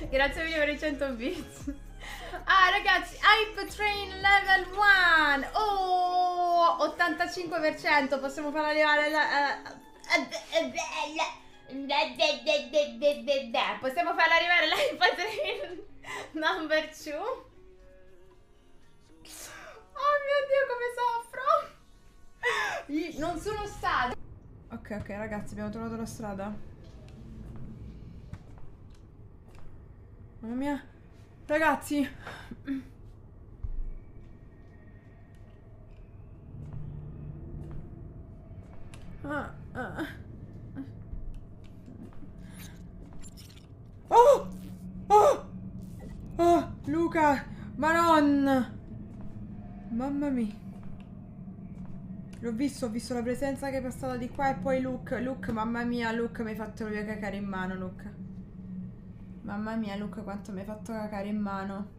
Grazie mille per i 100 bits. Ah ragazzi, Hype Train level 1. Oh, 85%. Possiamo far arrivare possiamo farla arrivare l'Hype Train number 2. Oh mio Dio, come soffro. Non sono stata. Ok ragazzi, abbiamo trovato la strada. Mamma mia. Ragazzi. Oh! Oh! Oh! Luca! Maron! Mamma mia. L'ho visto, ho visto la presenza che è passata di qua e poi Luke, mamma mia, Luke mi hai fatto proprio cacare in mano, Luke. Mamma mia, Luke, quanto mi hai fatto cacare in mano.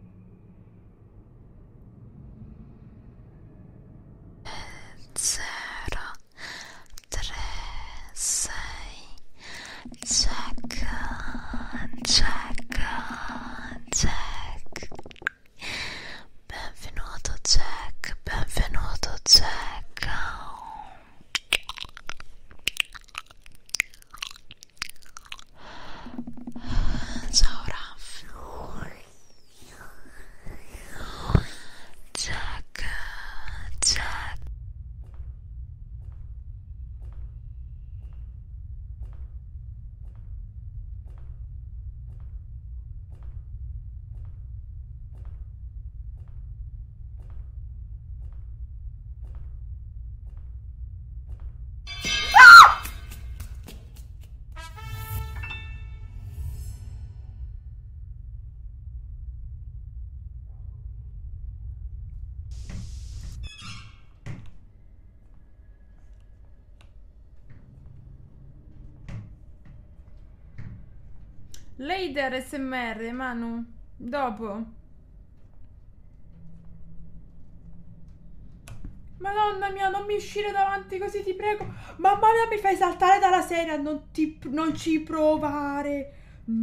Jack. Benvenuto Jack, benvenuto Jack. Ciao Raf. Jack. Later SMR, Manu. Dopo. Madonna mia, non mi uscire davanti così, ti prego. Mamma mia, mi fai saltare dalla sedia. Non ci provare.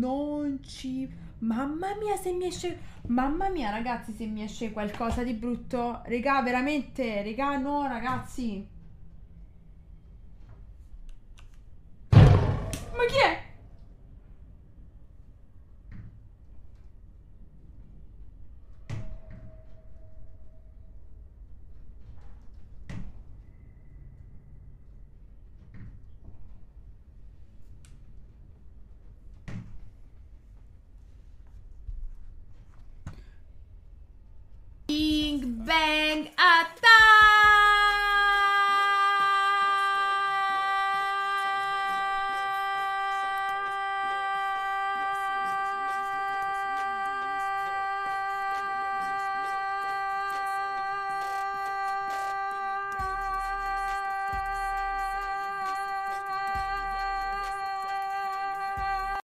Mamma mia, se mi esce... Mamma mia, ragazzi, se mi esce qualcosa di brutto. Regà, veramente. Regà, no, ragazzi. Ma chi è? Bing bang attack.